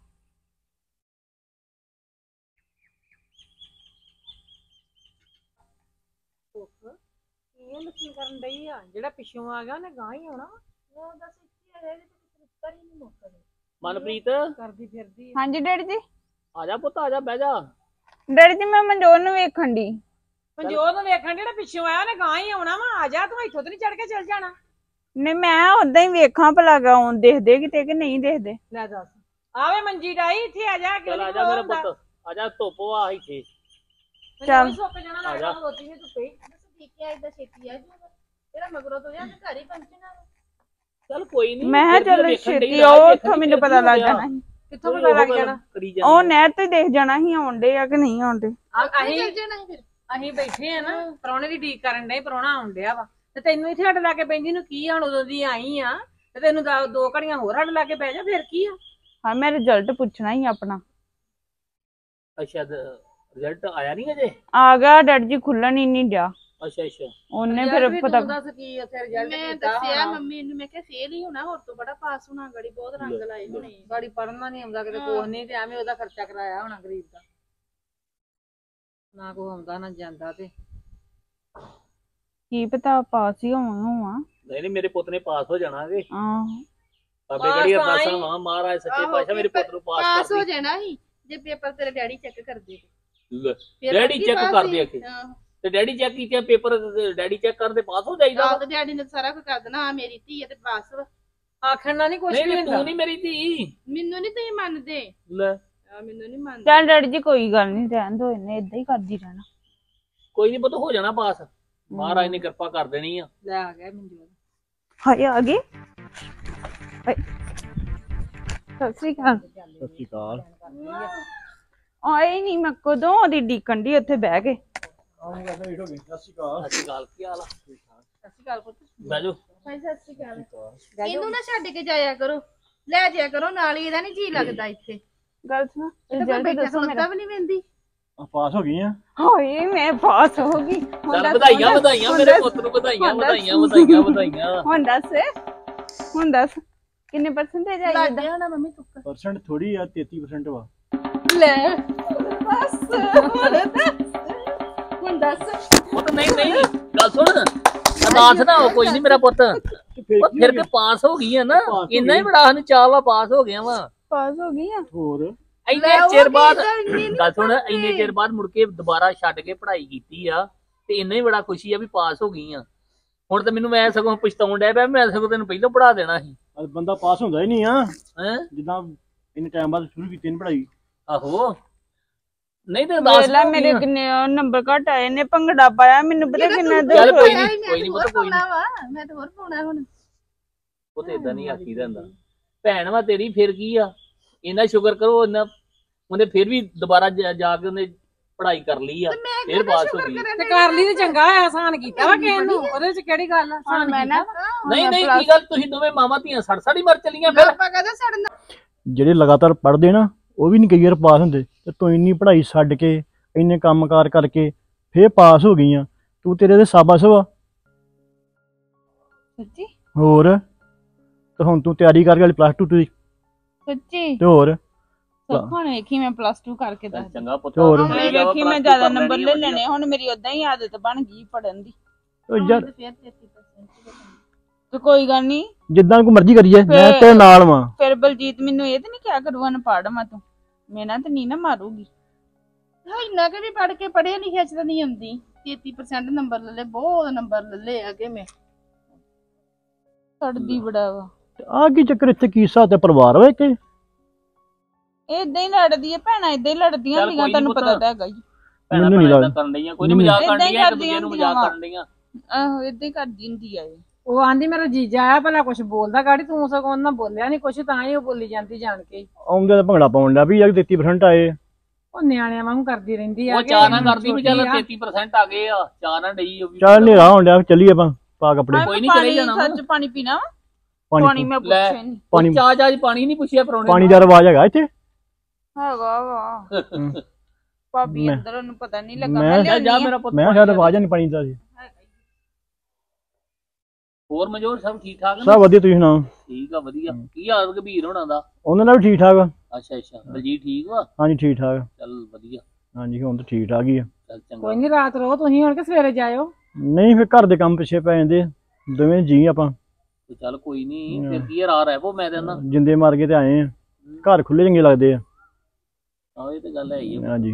ਇਹ ਲੱਛਣ ਕਰਨ ਡਈ ਆ, ਜਿਹੜਾ ਪਿੱਛੋਂ ਆ ਗਿਆ ਉਹਨੇ ਗਾਂ ਹੀ ਆਉਣਾ। ਉਹ ਦੱਸ ਇੱਥੇ ਰਹਿ ਤੇ ਕਰ ਹੀ ਨਹੀਂ ਮੁੱਕਦੇ। ਮਨਪ੍ਰੀਤ ਕਰਦੀ ਫਿਰਦੀ। ਹਾਂਜੀ ਡੈਡੀ ਜੀ। ਆ ਜਾ ਪੁੱਤ, ਆ ਜਾ ਬਹਿ ਜਾ। ਡੈਡੀ ਜੀ ਮੈਂ ਮਨਜੋਤ ਨੂੰ ਵੇਖਣ ਦੀ। ਮਨਜੋਤ ਨੂੰ ਵੇਖਣ ਜਿਹੜਾ ਪਿੱਛੋਂ ਆਇਆ ਉਹਨੇ ਗਾਂ ਹੀ ਆਉਣਾ ਵਾ। ਆ ਜਾ ਤੂੰ, ਇੱਥੋਂ ਤੇ ਨਹੀਂ ਚੜ ਕੇ ਚੱਲ ਜਾਣਾ। ਨਹੀਂ ਮੈਂ ਉਦਾਂ ਹੀ ਵੇਖਾਂ ਭਲਾ ਗਾਉਂ ਦੇਖਦੇ ਕਿਤੇ ਕਿ ਨਹੀਂ ਦੇਖਦੇ। ਲੈ ਦੱਸ ਆਵੇ ਮੰਜੀ ਡਾਈ ਇੱਥੇ ਆ ਜਾ। ਚੱਲ ਆ ਜਾ ਮੇਰਾ ਪੁੱਤ, ਆ ਜਾ। ਧੁੱਪ ਆ ਇੱਥੇ। ਚੱਲ ਸੁੱਕ ਜਾਣਾ ਲੱਗਦਾ ਰੋਟੀ ਨੇ ਧੁੱਪੇ। ਠੀਕ ਹੈ ਇਦਾਂ ਛੇਤੀ ਆ ਜੂਗਾ, ਤੇਰਾ ਮਗਰੋਂ ਤੋਂ ਜਾਂ ਘਰ ਹੀ ਪਹੁੰਚਣਾ। ਚੱਲ ਕੋਈ ਨਹੀਂ। ਮੈਂ ਕਿਹਾ ਚੱਲ ਛੇਤੀ ਉਹ ਉੱਥੋਂ ਮੈਨੂੰ ਪਤਾ ਲੱਗ ਜਾਣਾ ਸੀ। ਕਿੱਥੋਂ ਪਤਾ ਲੱਗ ਜਾਣਾ? ਉਹ ਨਹਿਰ ਤੇ ਦੇਖ ਜਾਣਾ ਸੀ ਆਉਂਦੇ ਆ ਕਿ ਨਹੀਂ ਆਉਂਦੇ। ਅਸੀਂ ਚੱਲ ਜਾਣਾ ਫਿਰ। ਅਸੀਂ ਬੈਠੇ ਆ ਨਾ, ਪ੍ਰਾਹੁਣੇ ਦੀ ਢੀਕ ਕਰਨ ਡਏ। ਪ੍ਰਾਹੁਣਾ ਆਉਣ ਡਿਆ ਵਾ ਤੇ ਤੈਨੂੰ ਇੱਥੇ ਹੱਡ ਲਾ ਕੇ ਪੈਂਦੀ ਨੂੰ ਕੀ? ਹੁਣ ਉਦੋਂ ਦੀ ਆਈ ਆ ਤੇ ਤੈਨੂੰ ਦੋ ਘੜੀਆਂ ਹੋਰ ਹੱਡ ਲਾ ਕੇ ਬਹਿ ਜਾ, ਫਿਰ ਕੀ ਆ? ਹਾਂ ਮੈਂ ਰਿਜ਼ਲਟ ਪੁੱਛਣਾ ਹੀ ਆਪਣਾ। ਅੱਛਾ ਰਿਜ਼ਲਟ ਆਇਆ ਨਹੀਂ ਅਜੇ? ਆ ਗਿਆ ਡੈਡੀ ਜੀ, ਖੁੱਲਣ ਹੀ ਨਹੀਂ ਡਿਆ। ਅੱਛਾ ਅੱਛਾ। ਉਹਨੇ ਫਿਰ ਪਤਾ ਦੱਸ ਕੀ ਉੱਥੇ ਰਿਜ਼ਲਟ ਮੈਂ ਕੀਤਾ ਦੱਸਿਆ ਹੋਣਾ। ਮੰਮੀ ਨੂੰ, ਮੈਂ ਕਿਹਾ ਫੇਲ ਹੀ ਹੋਣਾ, ਹੋਰ ਤੋਂ ਬੜਾ ਪਾਸ ਹੋਣਾ। ਗੜੀ ਬਹੁਤ ਰੰਗ ਲਾਏ ਹੋਣੇ। ਗਾੜੀ ਪੜਨਾ ਨਹੀਂ ਆਉਂਦਾ ਕਿਤੇ, ਕੁਛ ਨਹੀਂ ਤੇ ਐਵੇਂ ਉਹਦਾ ਖਰਚਾ ਕਰਾਇਆ ਹੋਣਾ ਗਰੀਬ ਦਾ। ਨਾ ਕੋ ਆਉਂਦਾ ਨਾ ਜਾਂਦਾ ਤੇ ਕੀ ਪਤਾ ਪਾਸ ਹੀ ਹੋਵਾਂ ਹੋਵਾਂ। ਨਹੀਂ ਨਹੀਂ ਮੇਰੇ ਪੁੱਤ ਨੇ ਪਾਸ ਹੋ ਜਾਣਾ ਵੇ। ਹਾਂ ਬਾਬੇ ਗੜੀ ਅਰਦਾਸਾਂ ਵਾ ਮਹਾਰਾਜ ਸੱਚੇ ਪਾਤਸ਼ਾਹ ਮੇਰੇ ਪੁੱਤ ਨੂੰ ਪਾਸ ਪਾਸ ਕਰ ਹੋ ਦੇ। ਜਾਣਾ ਸੀ ਜੇ ਪੇਪਰ ਤੇਰੇ ਡੈਡੀ ਚੈੱਕ ਕਰਦੇ। ਡੈਡੀ ਚੈੱਕ ਕਰਦੇ ਆਖੇ ਤੇ ਡੈਡੀ ਚੈੱਕ ਕੀਤੇ ਪੇਪਰ, ਡੈਡੀ ਚੈੱਕ ਕਰਦੇ ਪਾਸ ਹੋ ਜਾਈਦਾ। ਆਹ ਤੇ ਡੈਡੀ ਨੇ ਸਾਰਾ ਕੁਝ ਕਰ ਦੇਣਾ। ਆ ਮੇਰੀ ਧੀ ਹੈ ਤੇ ਪਾਸ ਵਾ। ਆਖਣ ਨਾਲ ਨਹੀਂ ਕੁਛ ਨਹੀਂ ਵੀ ਨਹੀਂ ਹੁੰਦਾ। ਤੂੰ ਨਹੀਂ ਮੇਰੀ ਧੀ। ਮੈਨੂੰ ਨਹੀਂ ਤੁਸੀਂ ਮੰਨਦੇ। ਲੈ ਆ ਮੈਨੂੰ ਨਹੀਂ ਮੰਨਦੇ। ਚੱਲ ਡੈਡੀ ਜੀ ਕੋਈ ਗੱਲ ਨਹੀਂ, ਰਹਿਣ ਦੋ, ਇਹਨੇ ਏਦਾਂ ਹੀ ਕਰਦੀ ਰਹਿਣਾ। ਕੋਈ ਨਹੀਂ ਪੁੱਤ ਹੋ ਜਾਣਾ ਪਾਸ, ਮਹਾਰਾਜ ਨੇ ਕਿਰਪਾ ਕਰ ਦੇਣੀ ਆ। ਲੈ ਆ ਗਿਆ ਮਨਜੋਤ। ਹਾਏ ਆ ਗਈ। ਸਤਿ ਸ੍ਰੀ ਅਕਾਲ। ਸਤਿ ਸ਼੍ਰੀ ਅਕਾਲ। ਆਏ ਨਹੀਂ ਮੈਂ ਕਦੋਂ ਉਹਦੀ ਡੀਕਣ ਦੀ ਉੱਥੇ ਬਹਿ ਕੇ। ਆਹ ਗੱਲ ਵੇਟ ਹੋ ਗਈ। ਸਤਿ ਸ਼੍ਰੀ ਅਕਾਲ। ਸਤਿ ਸ਼੍ਰੀ ਅਕਾਲ, ਕੀ ਹਾਲ ਆ? ਸਤਿ ਸ਼੍ਰੀ ਅਕਾਲ ਪੁੱਤ। ਬਹਿ ਜਾਓ। ਭਾਈ ਸਤਿ ਸ਼੍ਰੀ ਅਕਾਲ। ਇਹਨੂੰ ਨਾ ਛੱਡ ਕੇ ਜਾਇਆ ਕਰੋ, ਲੈ ਜਾਇਆ ਕਰੋ ਨਾਲ ਹੀ। ਇਹਦਾ ਨਹੀਂ ਜੀ ਲੱਗਦਾ ਇੱਥੇ। ਗੱਲ ਸੁਣ ਰਿਜ਼ਲਟ ਦੱਸੋ ਮੇਰਾ। ਵੀ ਨਹੀਂ ਵੰਦੀ। ਆ ਪਾਸ ਹੋ ਗਈ ਆ। ਹਾਏ ਮੈਂ ਪਾਸ ਹੋ ਗਈ। ਚੱਲ ਵਧਾਈਆਂ ਵਧਾਈਆਂ ਮੇਰੇ ਪੁੱਤ ਨੂੰ, ਵਧਾਈਆਂ ਵਧਾਈਆਂ ਵਧਾਈਆਂ ਵਧਾਈਆਂ। ਹੁਣ ਦੱਸ ਹੁਣ ਦੱਸ ਕਿੰਨੇ ਪਰਸੈਂਟੇਜ ਆਈ ਲੱਗ ਇਹਦਾ? ਗਿਆ ਹੋਣਾ ਮੰਮੀ ਤੁੱਕਾ। ਪਰਸੈਂਟ ਥੋੜੀ ਆ, ਤੇਤੀ ਪਰਸੈਂਟ ਵਾ। ਲੈ ਬਸ ਹੁਣ ਦੱਸ ਹੁਣ ਦੱਸ। ਪੁੱਤ ਨਹੀਂ ਨਹੀਂ ਗੱਲ ਸੁਣ, ਅਦਾਸ ਨਾ ਹੋ ਕੋਈ ਨਹੀਂ ਮੇਰਾ ਪੁੱਤ। ਉਹ ਫਿਰ ਕੇ ਪਾਸ ਹੋ ਗਈ ਆ ਨਾ, ਇੰਨਾ ਹੀ ਬੜਾ ਸਾਨੂੰ ਚਾਹ ਵਾ, ਪਾਸ ਹੋ ਗਿਆ ਵਾ। ਪਾਸ ਹੋ ਗਈ ਆ। ਹੋਰ ਇੰਨੇ ਚਿਰ ਬਾਅਦ ਗੱਲ ਸੁਣ, ਇੰਨੇ ਚਿਰ ਬਾਅਦ ਮੁੜ ਕੇ ਦੁਬਾਰਾ ਛੱਡ ਕੇ ਪੜ੍ਹਾਈ ਕੀਤੀ ਆ ਤੇ ਇੰਨਾ ਹੀ ਬੜਾ ਖੁਸ਼ੀ ਆ ਵੀ ਪਾਸ ਹੋ ਗਈ ਆ। ਹੁਣ ਤਾਂ ਮੈਨੂੰ ਮੈਂ ਸਗੋਂ ਪਛਤਾਉਣ ਡਿਆ ਪਿਆ, ਮੈਂ ਸਗੋਂ ਤੈਨੂੰ ਪਹਿਲਾਂ ਪੜ੍ਹਾ ਦੇਣਾ ਸੀ। ਅੱਜ ਬੰਦਾ ਪਾਸ ਹੁੰਦਾ ਹੀ ਨਹੀਂ ਆ। ਹੈਂ ਜਿੱਦਾਂ ਇੰਨੇ ਟਾਈਮ ਬਾਅਦ ਸ਼ੁਰੂ ਕੀਤੀ ਨੇ ਪੜ੍ਹਾਈ। ਆਹੋ ਨਹੀਂ ਤੇ ਦੱਸ ਵੇਲਾ ਮੇਰੇ ਕਿੰਨੇ ਨੰਬਰ ਘੱਟ ਆਏ ਨੇ, ਭੰਗੜਾ ਪਾਇਆ ਮੈਨੂੰ ਪਤਾ ਕਿੰਨਾ ਦੁੱਖ ਚੱਲ ਕੋਈ ਹੋਇਆ। ਨਹੀਂ ਕੋਈ ਨਹੀਂ ਪੁੱਤ, ਕੋਈ ਨਹੀਂ। ਮੈਂ ਤਾਂ ਹੋਰ ਪਾਉਣਾ ਹੁਣ। ਉਹ ਤੇ ਇਦਾਂ ਨਹੀਂ ਆਖੀ ਦਾ ਹੁੰਦਾ। ਭੈਣ ਵਾ ਤੇਰੀ, ਫਿਰ ਕੀ ਆ, ਇੰਨਾ ਸ਼ੁਕਰ ਕਰੋ। ਇੰਨਾ ਉਹਨੇ ਫਿਰ ਵੀ ਦੁਬਾਰਾ ਜਾ ਕੇ ਉਹਨੇ ਪੜ੍ਹਾਈ ਕਰ ਲਈ ਆ, ਫਿਰ ਪਾਸ ਹੋ ਗਈ। ਤੇ ਕਰ ਲਈ ਤੇ ਚੰਗਾ ਆ, ਆਸਾਨ ਕੀਤਾ ਵਾ ਕਿਸੇ ਨੂੰ। ਉਹਦੇ ਚ ਕਿਹੜੀ ਗੱਲ ਆ? ਆਸਾਨ ਮੈਂ ਨਾ ਨਹੀਂ ਨਹੀਂ ਕੀ ਗੱਲ, ਤੁਸੀਂ ਦੋਵੇਂ ਮਾਵਾਂ ਧੀਆਂ ਸੜ ਸੜ ਹੀ ਮਰ ਚਲੀਆਂ ਫਿਰ। ਆਪਾਂ ਕਹਦਾ ਸੜਨਾ। ਜਿਹੜੇ ਲਗਾਤਾਰ ਪੜ੍ਹਦੇ ਨਾ ਉਹ ਵੀ ਨਹੀਂ ਕਈ ਵਾਰ ਪਾਸ ਹੁੰਦੇ, ਤੇ ਤੂੰ ਇੰਨੀ ਪੜ੍ਹਾਈ ਛੱਡ ਕੇ ਇੰਨੇ ਕੰਮਕਾਰ ਕਰਕੇ ਫੇਰ ਪਾਸ ਹੋ ਗਈ ਆ। ਤੂੰ ਤੇਰੇ ਦੇ ਸਾਬਾਸ ਵਾ। ਸੱਚੀ ਹੋਰ ਤੇ ਹੁਣ ਤੂੰ ਤਿਆਰੀ ਕਰਕੇ ਵਾਲੀ ਪਲੱਸ ਟੂ ਦੀ ਸੱਚੀ ਤੇ ਹੋਰ ਹੁਣ ਵੇਖੀ ਮੈਂ ਪਲੱਸ ਟੂ ਕਰਕੇ ਦੱਸ। ਚੰਗਾ ਪੁੱਤ, ਹੋਰ ਹੁਣ ਵੇਖੀ ਮੈਂ ਜ਼ਿਆਦਾ ਨੰਬਰ ਲੈ ਲੈਣੇ। ਹੁਣ ਮੇਰੀ ਉਦਾਂ ਹੀ ਆਦਤ ਬਣ ਗਈ ਪੜਨ ਦੀ। ਉਹ ਯਾਰ ਫਿਰ ਤੇਤੀ ਪਰਸੈਂਟ ਤੇ ਕੋਈ ਗੱਲ ਨਹੀਂ, ਜਿੱਦਾਂ ਕੋਈ ਮਰਜ਼ੀ ਕਰੀਏ ਮੈਂ ਫੇਰ- ਤੇਰੇ ਨਾਲ ਵਾਂ। ਫਿਰ ਬਲਜੀਤ ਮੈਨੂੰ ਇਹ ਤੇ ਨਹੀਂ ਕਿਹਾ ਕਰੂ ਅਨਪੜ੍ਹ ਮੈਂ ਤੂੰ ਮੇਰਾ ਤੇ ਨਹੀਂ ਨਾ ਮਾਰੂਗੀ। ਹਾਂ ਇੰਨਾ ਕਿ ਵੀ ਪੜ ਕੇ ਪੜ੍ਹੇ ਲਿਖਿਆ ਚ ਤਾਂ ਨਹੀਂ ਆਉਂਦੀ। ਤੇਤੀ ਪਰਸੈਂਟ ਨੰਬਰ ਲੈ ਲਏ, ਬਹੁਤ ਨੰਬਰ ਲੈ ਲਏ ਅੱਗੇ ਮੈਂ। ਸੜਦੀ ਬੜਾ ਵਾ, ਆ ਕੀ ਚੱਕਰ ਇੱਥੇ ਕੀ ਹਿਸਾਬ ਤੇ ਪਰਿਵਾਰ ਵਾ ਇੱਕ? ਇਹ ਇਦਾਂ ਹੀ ਲੜਦੀ ਹੈ ਭੈਣਾਂ, ਇਦਾਂ ਹੀ ਲੜਦੀਆਂ ਚੱਲ ਹੁੰਦੀਆਂ, ਕੋਈ ਨੀ ਤੈਨੂੰ ਪੁੱਤ। ਪਤਾ ਤਾਂ ਹੈਗਾ ਹੀ। ਭੈਣਾਂ ਮੈਨੂੰ ਨੀ ਭੈਣਾਂ ਲੱਗਦਾ। ਕਰਨ ਡਈਆਂ, ਕੋਈ ਨਹੀਂ ਮੈਨੂੰ- ਮਜ਼ਾਕ ਕਰਨ ਏਦਾਂ ਹੀ ਡਈਆਂ, ਇੱਕ ਕਰਦੀਆਂ ਦੂਜੇ ਨੂੰ ਮਜ਼ਾਕ ਹੁੰਦੀਆਂ ਕਰਨ ਡਈਆਂ। ਆਹੋ ਇਦਾਂ ਹੀ ਕਰਦੀ ਹੁੰਦੀ ਆ ਇਹ। ਉਹ ਆਂਦੀ ਮੇਰਾ ਜੀਜਾ ਆਇਆ ਭਲਾ ਕੁਝ ਬੋਲਦਾ ਗਾੜੀ, ਤੂੰ ਸਗੋਂ ਉਹਨਾਂ ਬੋਲਿਆ ਨਹੀਂ ਕੁਝ, ਤਾਂ ਹੀ ਉਹ ਬੋਲੀ ਜਾਂਦੀ ਜਾਣ ਕੇ। ਆਉਂਦੇ ਤਾਂ ਭੰਗੜਾ ਪਾਉਣ ਡਿਆ ਵੀ ਯਾਰ ਤੇਤੀ ਪਰਸੈਂਟ ਆਏ। ਉਹ ਨਿਆਣਿਆਂ ਵਾਂਗੂ ਕਰਦੀ ਰਹਿੰਦੀ ਆ ਉਹ ਚਾਹ ਨਾ ਕਰਦੀ ਵੀ ਚੱਲ ਤੇਤੀ ਪਰਸੈਂਟ ਆ ਗਏ ਆ, ਚਾਹ ਨਾ ਡਈ ਉਹ ਵੀ। ਚੱਲ ਹਨੇਰਾ ਹੋਣ ਡਿਆ ਚੱਲੀਏ ਆਪਾਂ ਪਾ ਕੱਪੜੇ। ਹਾਂ, ਕੋਈ ਨੀ, ਪਾਣੀ ਚਲੇ ਜਾਣਾ ਵਾ। ਸੱਚ ਪਾਣੀ ਪੀਣਾ ਵਾ? ਪਾਣੀ ਪਾਣੀ ਮੈਂ ਲੈ। ਪੁੱਛਿਆ ਨਹੀਂ ਪਾਣੀ ਚਾਹ ਚਾਹ ਪਾਣੀ ਨਹੀਂ ਪੁੱਛਿਆ ਪਰੌਣੇ ਪਾਣੀ ਦਾ ਰਿਵਾਜ ਹੈਗਾ ਇੱਥੇ। ਹੈਗਾ ਵਾ। ਭਾਬੀ ਮੈਂ- ਅੰਦਰ ਉਹਨੂੰ ਪਤਾ ਨਹੀਂ ਲੱਗਾ। ਮੈਂ- ਮੈਂ ਜਾ ਲਿਆਉਣੀ ਆ। ਮੇਰਾ ਪੁੱਤ ਮੈਂ ਕਿਹਾ ਸ਼ਾਇਦ ਰਿਵਾਜ ਨਹੀਂ ਪਾਣੀ ਦਾ ਜੀ। ਹੋਰ ਮਜੋਰ ਸਭ ਠੀਕ ਠਾਕ ਨੇ? ਸਭ ਵਧੀਆ, ਤੁਸੀਂ ਸੁਣਾਓ? ਠੀਕ ਆ ਵਧੀਆ। ਕੀ ਹਾਲ ਗੰਭੀਰ ਹੋਣਾ ਦਾ? ਉਹਨਾਂ ਦਾ ਵੀ ਠੀਕ ਠਾਕ ਆ। ਅੱਛਾ ਅੱਛਾ, ਬਲਜੀਤ ਠੀਕ ਵਾ? ਹਾਂਜੀ ਠੀਕ ਠਾਕ। ਚੱਲ ਵਧੀਆ, ਹਾਂਜੀ ਹੁਣ ਤਾਂ ਠੀਕ ਠਾਕ ਹੀ ਆ। ਚੱਲ ਚੰਗਾ। ਕੋਈ ਨਹੀਂ, ਰਾਤ ਰਹੋ ਤੁਸੀਂ, ਹੁਣ ਕਿ ਸਵੇਰੇ ਜਾਇਓ। ਨਹੀਂ ਫਿਰ ਘਰ ਦੇ ਕੰਮ ਪਿੱਛੇ ਪੈ ਜਾਂਦੇ ਆ। ਦੋਵੇਂ ਜੀ ਆਪਾਂ ਤੇ ਚੱਲ ਕੋਈ ਨਹੀਂ, ਫਿਰ ਕੀ ਰਾਹ ਰਹਿ ਪੋ, ਮੈਂ ਤੇ ਨਾ। ਜਿੰਦੇ ਮਾਰ ਕੇ ਤੇ ਆਏ ਆ। ਘਰ ਖੁੱਲੇ ਚੰਗੇ ਲੱਗਦੇ ਆ। ਆਹ ਇਹ ਤੇ ਗੱਲ ਹੈ ਹੀ ਆ। ਹਾਂਜੀ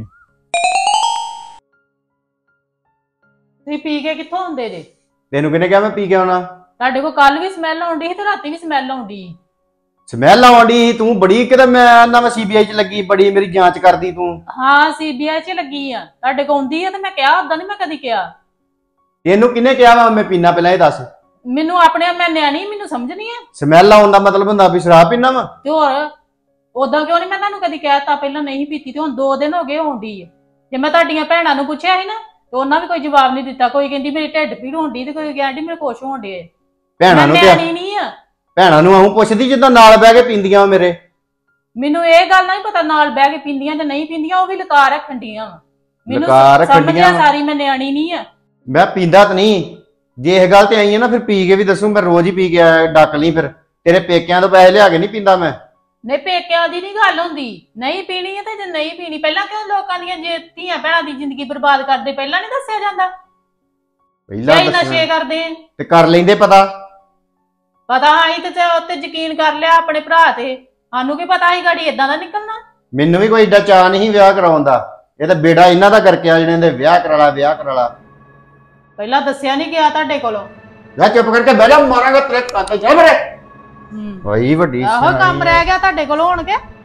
ਤੁਸੀਂ ਪੀ ਕੇ ਕਿੱਥੋਂ ਆਉਂਦੇ ਜੇ? ਤੈਨੂੰ ਕਿਹਨੇ ਕਿਹਾ ਮੈਂ ਪੀ ਕੇ ਆਉਣਾ? ਤੁਹਾਡੇ ਕੋਲ ਕੱਲ ਵੀ ਸਮੈਲ ਆਉਂਦੀ ਸੀ ਤੇ ਰਾਤੀ ਵੀ ਸਮੈਲ ਆਉਂਦੀ ਸੀ। ਸਮੈਲ ਆਉਂਦੀ ਤੂੰ ਬੜੀ ਕਿਤੇ ਮੈਂ ਨਾ ਮੈਂ ਸੀਬੀਆਈ ਚ ਲੱਗੀ ਬੜੀ ਮੇਰੀ ਜਾਂਚ ਕਰਦੀ ਤੂੰ। ਹਾਂ ਸੀਬੀਆਈ ਚ ਲੱਗੀ ਆ, ਤੁਹਾਡੇ ਕੋਲ ਆਉਂਦੀ ਆ ਤੇ ਮੈਂ ਕਿਹਾ ਉਦਾਂ ਨਹੀਂ ਮੈਂ ਕਦੀ ਕਿਹਾ। ਤੈਨੂੰ ਕਿਹਨੇ ਕਿਹਾ ਵਾ ਮੈਂ ਪੀਣਾ? ਪਹਿਲਾਂ ਇਹ ਦੱਸ। ਮੈਨੂੰ ਆਪਣੇ ਆਪ ਮੈਂ ਨਿਆਣੀ, ਮੈਨੂੰ ਸਮਝ ਨਹੀਂ ਆ। ਸਮੈਲ ਆਉਣ ਦਾ ਮਤਲਬ ਹੁੰਦਾ ਵੀ ਸ਼ਰਾਬ ਪੀਣਾ ਵਾ? ਤੇ ਹੋਰ ਉਦਾਂ ਕਿਉਂ ਨਹੀਂ ਮੈਂ ਤੁਹਾਨੂੰ ਕਦੀ ਕਹਿਤਾ ਪਹਿਲਾਂ ਨਹੀਂ ਪੀਤੀ, ਤੇ ਹੁਣ ਦੋ ਦਿਨ ਹੋ ਗਏ ਆਉਂਦੀ ਆ। ਜੇ ਮੈਂ ਤੁਹਾਡੀਆਂ ਭੈਣਾਂ ਨੂੰ ਪੁੱਛਿਆ ਸੀ ਨਾ ਤੇ ਉਹਨਾਂ ਵੀ ਕੋਈ ਜਵਾਬ ਨਹੀਂ ਦਿੱਤਾ। ਕੋਈ ਕਹਿੰਦੀ ਮੇਰੀ ਢਿੱਡ ਪੀੜ ਹੁੰਦੀ ਤੇ ਕੋਈ ਕਹਿੰਦੀ ਮੇਰੇ ਕੁਛ ਹੋਣ ਡੇ। ਭੈਣਾਂ ਮੈਂ ਨੂੰ ਤੇ ਨਿਆਣੀ ਨਹੀਂ ਆ। ਭੈਣਾਂ ਨੂੰ ਆਉਂ ਪੁੱਛਦੀ ਜਿੱਦਾਂ ਨਾਲ ਬਹਿ ਕੇ ਪੀਂਦੀਆਂ ਵਾ ਮੇਰੇ। ਮੈਨੂੰ ਇਹ ਗੱਲ ਨਹੀਂ ਪਤਾ ਨਾਲ ਬਹਿ ਕੇ ਪੀਂਦੀਆਂ ਜਾਂ ਨਹੀਂ ਪੀਂਦੀਆਂ, ਉਹ ਵੀ ਲਕਾਰ ਰੱਖਣ ਡੀਆਂ ਵਾ। ਮੈਨੂੰ ਲਕਾਰ ਰੱਖਣ ਸਮਝ ਡੀਆਂ ਆ ਵਾਂ। ਸਾਰੀ, ਮੈਂ ਨਿਆਣੀ ਨਹੀਂ ਆ। ਮੈਂ ਪੀਂਦਾ ਤਾਂ ਨਹੀਂ। ਜੇ ਇਹ ਗੱਲ ਤੇ ਆਈ ਹੈ ਨਾ ਫਿਰ ਪੀ ਕੇ ਵੀ ਦੱਸੂ। ਮੈਂ ਰੋਜ਼ ਹੀ ਪੀ ਕੇ ਆਇਆ, ਡੱਕ ਲਈ ਫਿਰ। ਤੇਰੇ ਪੇਕਿਆਂ ਤੋਂ ਪੈਸੇ ਲਿਆ ਕੇ ਨਹੀਂ ਪੀਂਦਾ ਮੈਂ। ਨਹੀਂ ਪੇਕਿਆਂ ਦੀ ਨਹੀਂ ਗੱਲ ਹੁੰਦੀ, ਨਹੀਂ ਪੀਣੀ ਹੈ ਤੇ ਜੇ ਨਹੀਂ ਪੀਣੀ। ਪਹਿਲਾਂ ਕਿਉਂ ਲੋਕਾਂ ਦੀਆਂ ਜੇ ਧੀਆਂ ਭੈਣਾਂ ਦੀ ਜ਼ਿੰਦਗੀ ਬਰਬਾਦ ਕਰਦੇ, ਪਹਿਲਾਂ ਨਹੀਂ ਦੱਸਿਆ ਜਾਂਦਾ? ਪਹਿਲਾਂ ਕਈ ਦੱਸਣਾ ਨਸ਼ੇ ਕਰਦੇ ਆ। ਤੇ ਕਰ ਲੈਂਦੇ ਪਤਾ। ਪਤਾ ਆਈ ਤੇ ਉੱਤੇ ਯਕੀਨ ਕਰ ਲਿਆ ਆਪਣੇ ਭਰਾ ਤੇ। ਸਾਨੂੰ ਕੀ ਪਤਾ ਸੀ ਗਾੜੀ ਇਦਾਂ ਦਾ ਨਿਕਲਣਾ। ਮੈਨੂੰ ਵੀ ਕੋਈ ਏਡਾ ਚਾਅ ਨਹੀਂ ਵਿਆਹ ਕਰਾਉਣ ਦਾ। ਇਹ ਤਾਂ ਬੇੜਾ ਇਹਨਾਂ ਦਾ ਕਰਕੇ ਆ ਜਿਹਨਾਂ ਦੇ ਵਿਆਹ ਕਰਾ ਲਾ ਵਿਆਹ ਕਰਾ ਲਾ। ਪਹਿਲਾਂ ਦੱਸਿਆ ਨਹੀਂ ਗਿਆ ਤੁਹਾਡੇ ਕੋਲੋਂ। ਜਾ ਚੁੱਪ ਕਰਕੇ ਬਹਿ ਜਾ, ਮਾਰਾਂਗਾ ਤੇਰੇ ਕੱਟ ਜਾ ਮੇਰੇ। ਹੂੰ ਹੋਈ ਵੱਡੀ ਆਹੋ ਕੰਮ ਰਹਿ ਗਿਆ ਤੁਹਾਡੇ ਕੋਲ ਹੋਣ ਕੇ।